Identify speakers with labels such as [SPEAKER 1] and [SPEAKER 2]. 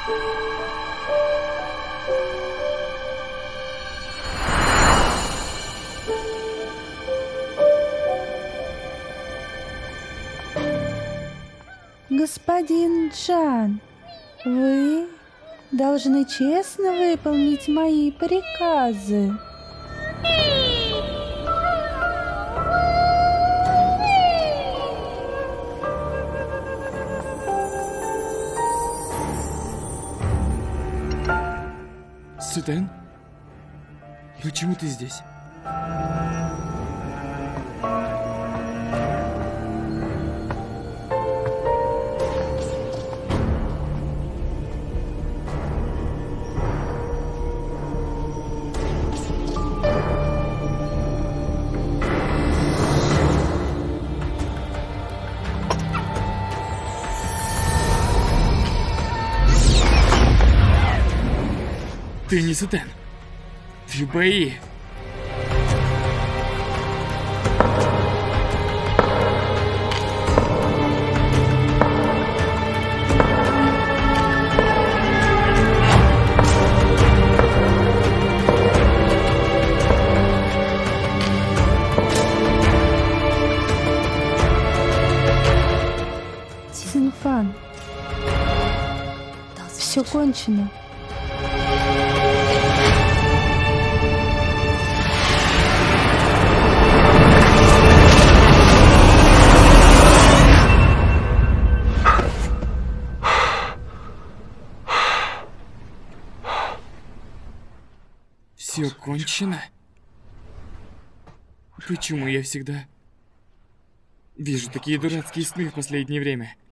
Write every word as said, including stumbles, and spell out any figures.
[SPEAKER 1] Господин Джан, вы должны честно выполнить мои приказы.
[SPEAKER 2] Сутен? Почему ты здесь? Ты не Сутен. Ты Баи.
[SPEAKER 1] Цинфан, все кончено.
[SPEAKER 2] Все кончено? Почему я всегда вижу такие дурацкие сны в последнее время?